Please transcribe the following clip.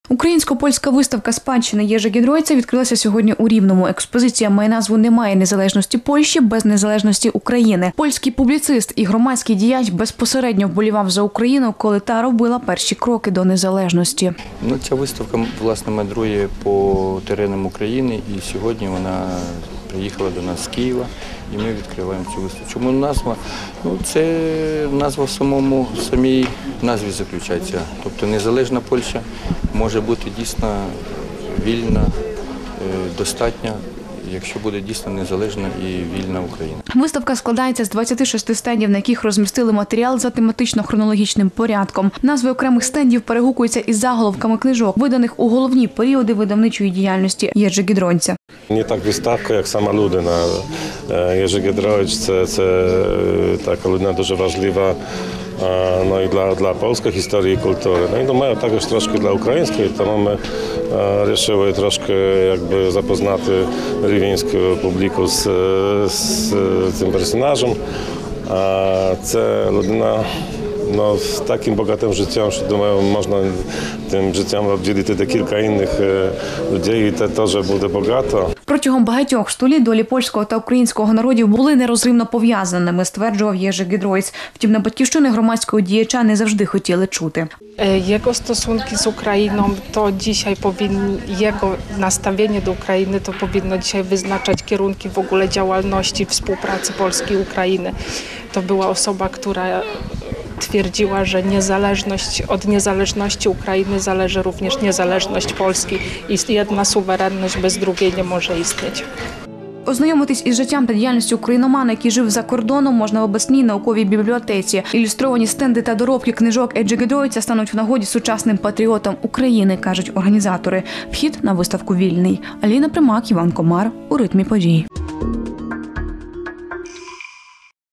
Українсько-польська виставка спадщини Єжи Гідройця відкрилася сьогодні у Рівному. Експозиція має назву «Немає незалежності Польщі без незалежності України». Польський публіцист і громадський діяч безпосередньо вболівав за Україну, коли та робила перші кроки до незалежності. Ця виставка, власне, мандрує по теренам України, і сьогодні вона приїхала до нас з Києва, і ми відкриваємо цю виставку. Чому назва? Це назва в самій назві заключається. Тобто незалежна Польща може бути дійсно вільна, достатня, якщо буде дійсно незалежна і вільна Україна. Виставка складається з 26 стендів, на яких розмістили матеріал за тематично-хронологічним порядком. Назви окремих стендів перегукуються із заголовками книжок, виданих у головні періоди видавничої діяльності Єжи Гідройця. Не так виставка, як сама людина. Єжи Гідройць – це така людина дуже важлива і для польської історії і культури. І думаю, також трошки для української, тому ми вирішили трошки запознати рівненську публіку з цим персонажем. Це людина з таким багатим життям, що, думаю, можна тим життям обділити декілька інших людей, і це теж буде багато. Протягом багатьох століть долі польського та українського народів були нерозривно пов'язаними, стверджував Єжи Гідройць. Втім, на батьківщини громадського діяча не завжди хотіли чути. Jego stosunki z Ukrainą, to dzisiaj jego nastawienie do Ukrainy to powinno dzisiaj wyznaczać kierunki w ogóle działalności, współpracy Polski i Ukrainy. To była osoba, która twierdziła, że od niezależności Ukrainy zależy również niezależność Polski i jedna suwerenność bez drugiej nie może istnieć. Ознайомитись із життям та діяльністю україномана, який жив за кордоном, можна в обласній науковій бібліотеці. Ілюстровані стенди та доробки книжок Єжи Гідройця стануть в нагоді сучасним патріотам України, кажуть організатори. Вхід на виставку вільний. Аліна Примак, Іван Комар. У ритмі подій.